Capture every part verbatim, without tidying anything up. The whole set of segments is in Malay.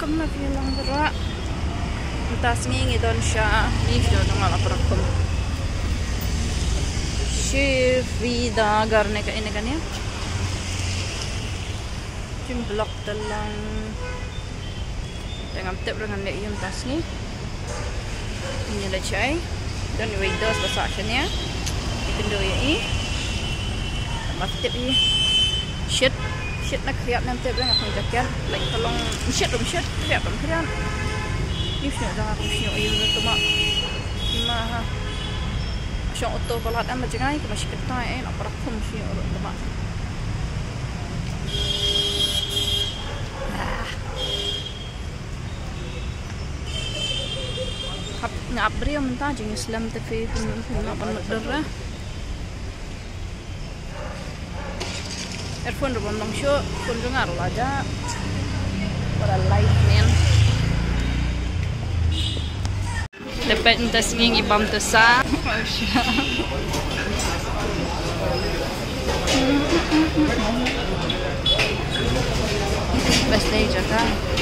Perakam na bilang berak. Tas ngingi don shah ni do ngala perakam. Chef vida garne ka ini kan ya. Jum blok dalam dengan tip dengan le yum tas ni. Ini le chai. Dan windows basahnya. Ikan do ya i. Tambah tip ni. Shit shit nak kriap nam tip dengan pengjakan. Lain tolong shit rum shit kriap rum kriap. Ini sudah dah aku siap ayu tu mak. Mah. Syong auto balat am jangai ke masih ketai eh nak perakam siap tu mak. Ngap beri mentah jeung Islam tapi pun apa mudar. Earphone rum long show pun dengar aja. Pada live man. Dapat entas ngingi bam tu sa. Best day jaga.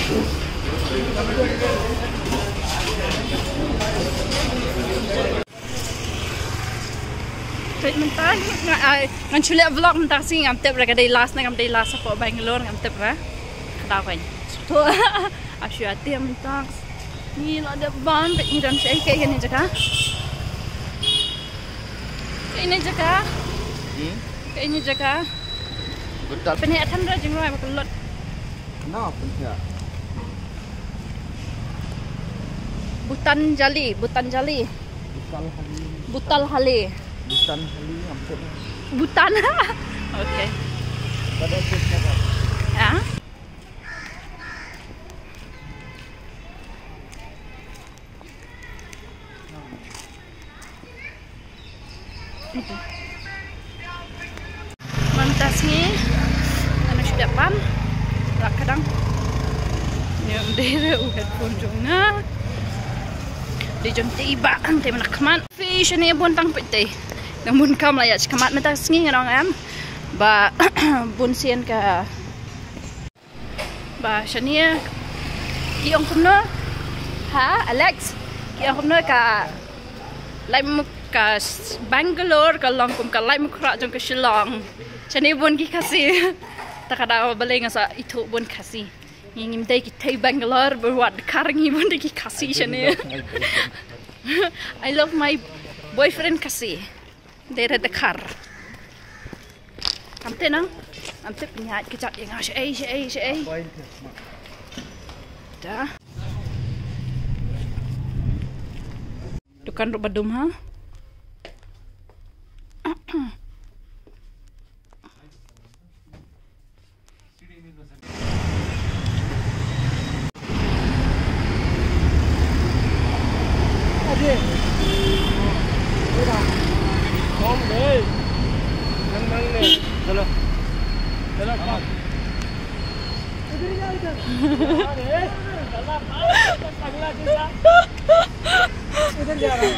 Taip mentah ngan chule vlog mentah sing am tep raga day last na am day last ko Bangalore am tep ra. Kada kan. Tu asyu ati mentah. Ni ada ban ni dan saya kayak gini jaga. Kayak ini jaga. Hmm? Kayak ini jaga. Betul. Penyet tanda jeng roi makan lot. Kenapa penyet? Butan jali, butan jali. Butal hali. Butal hali. Butan hali hampir. Butan. Okey. Pada siapa? Ya. Mantas ni anak sudah pan rak kadang yang dia headphone jongna di jom tiba ante mana kemat fish ni pun tang pete namun kam lah ya kemat mantas ni orang am ba bun sian ka ba shania kiong kumno ha Alex kiong kumno ka lain ka Bangalore ka long kum ka lai mukra jong ka Shillong chani bun ki Khasi takada balai ngasa itu bun Khasi ngim dai ki thai Bangalore berwat Dkhar ngi bun ki Khasi chani I love my boyfriend Khasi dari Dkhar amte nang amte punya kejap yang asy ai ai ai dah dukan badum ha. Ade. Udah. Kom deh. Yang mana ni? Chalo. Chalo kom. Udah ya udah. Ade. Chalo pas pagla kita. Udah jalan.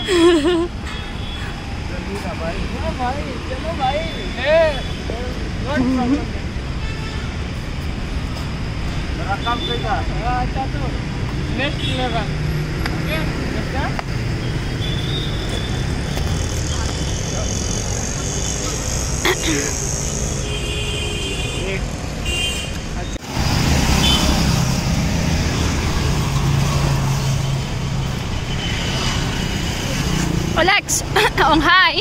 भाई हाँ भाई चलो भाई ए not problem मेरा काम कैसा हाँ अच्छा तो नेक्स्ट लेवल ओके अच्छा Alex, on hi.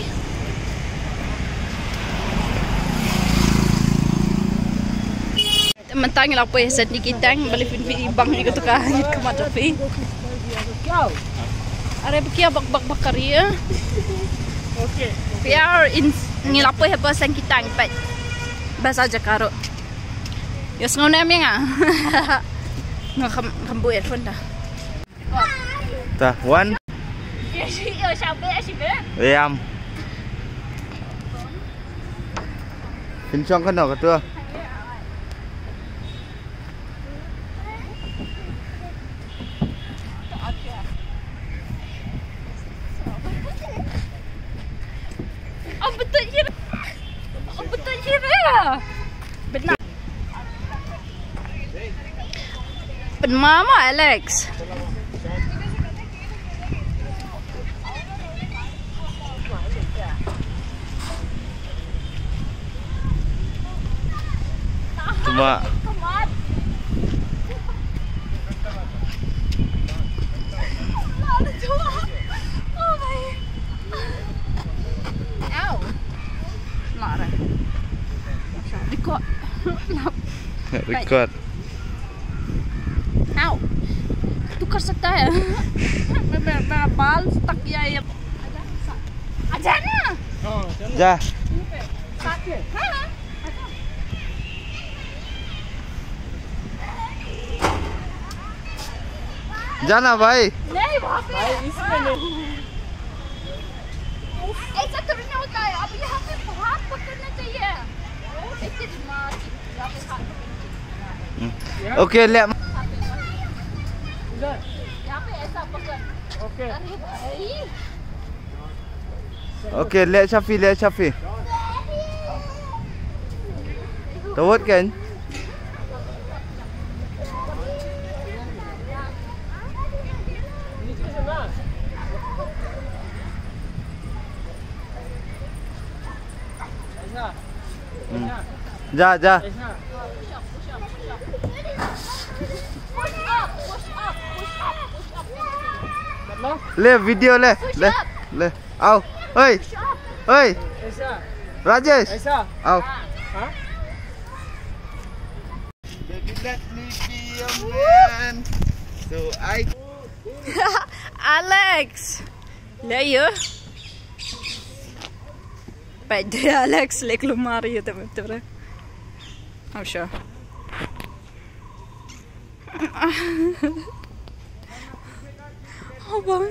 Mentang lah apa yang sedih kita balik film bang ni gitu kan kemat tapi. Are bekia bak bak bakar ya. Okay. Biar in ni apa yang pasang kita empat. Bahasa Jakaro. Ya sengon em yang ah. Ngah kam kambu earphone dah. Dah one. Em. Pinchong kan nak tu? Oh betul je. Oh betul je ya. Benar. Open mama Alex. Cuma Ow. Lara. Record. record. Ow. Tukar setai. Bal stuck ya ya. Aja na. Oh, Ja. sakit. Ha? जाना भाई. नहीं वहाँ पे भाई इसमें नहीं. ऐसा थोड़ी ना होता है. अब यहाँ पे हाथ पकड़ना चाहिए. ऐसे दिमाग यहाँ पे हाथ पकड़ना ओके ले. इधर. यहाँ पे ऐसा पकड़. ओके. अरे भाई. ओके ले Shafi ले Shafi. Tawad kan? नीचे से ना. ऐसा. ऐसा. जा जा. ऐसा. Push up, push up, push up, push up. मतलब ले वीडियो ले ले ले. आओ. ओए ओए ऐसा. राजेश. ऐसा. आओ. हाँ? Baby, let me be your man. So I. Alex. ले ये. Pada Alex lek lumari itu betul. How sure? Oh bang.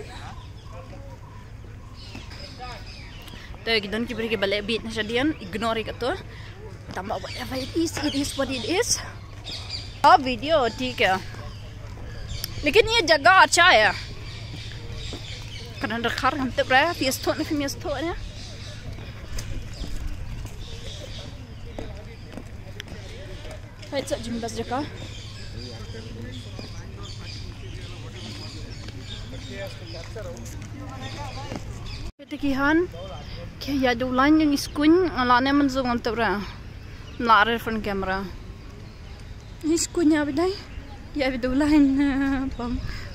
तो एकदम की बड़ी बले बीट नशदियन इग्नोर ही करते तंबा whatever it is it is what it is. अब वीडियो ठीक है लेकिन ये जगह अच्छा है karena Dkhar हम तो रहा है fiesta नहीं fiesta है है तो जिम बस जगह Ketikihan, kaya dulan yung iskun, ala naman zoom to ra, nare front camera. Iskun ya biday, ya bidulan pam